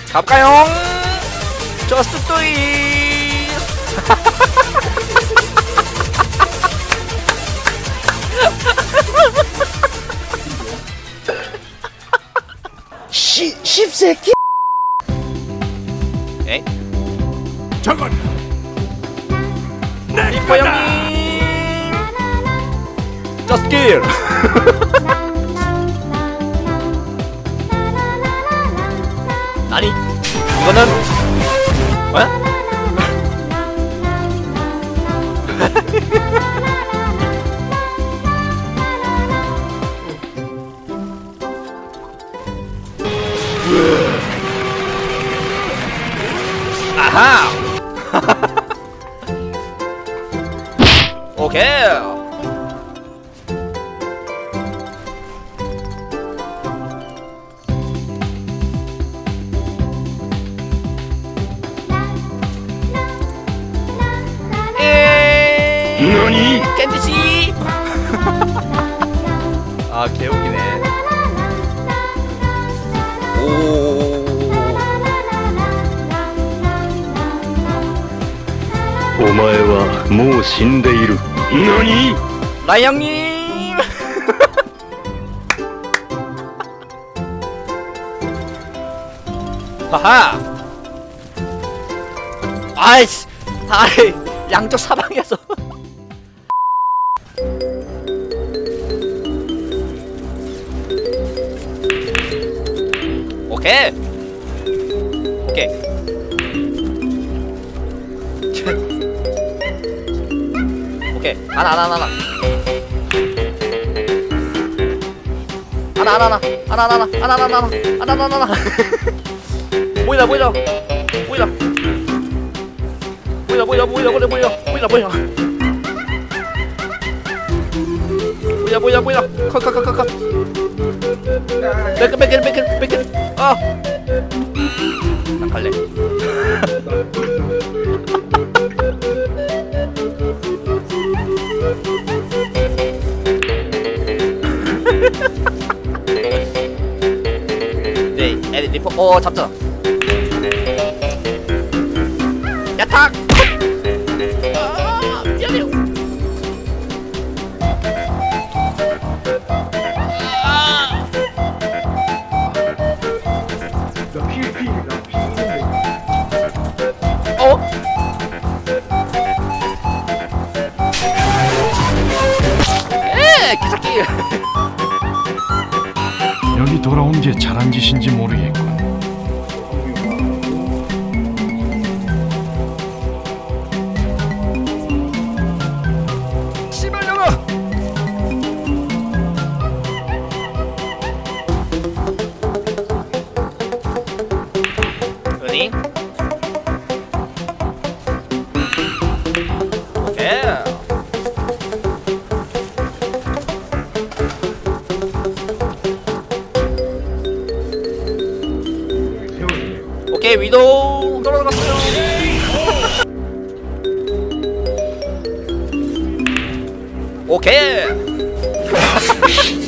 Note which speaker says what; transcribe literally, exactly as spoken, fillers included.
Speaker 1: 가볼까요? Just do it.
Speaker 2: 시, 십새끼.
Speaker 1: 에이?
Speaker 3: 저건
Speaker 1: 리퍼 형님. Just kill. 아니 이거는 뭐야? 아하. 오케이.
Speaker 3: 너니?
Speaker 1: 캔디씨. 아 개웃기네. 오.
Speaker 3: お前はもう死んでいる。何？
Speaker 1: 라이 형님. 하하. 아이씨. 아이 양쪽 사방에서. 오케이. 오케이. 오케이. 하나 하나 하나. 하나 하나 하나. 하나 하나 하나. 하나 하나 하나. 하나 하나 하나. 보이라 보이라. 보이라. 보이라 보이라 보이라 보이라 보이라 보이라 보이라. 보이라 보이라 보이라. 컷컷컷컷. 맥 맥 맥 맥. 아. 나 갈래. 네, 에디 리퍼. 어, 잡잖아. 야탁. 아, 미안해요. 아. 어? 에, 개새끼.
Speaker 4: 여기 돌아온 게 잘한 짓인지 모르겠군.
Speaker 1: 씨발려가. 은희. 오케이. 오케이 위도 떨어졌어요. 오케이.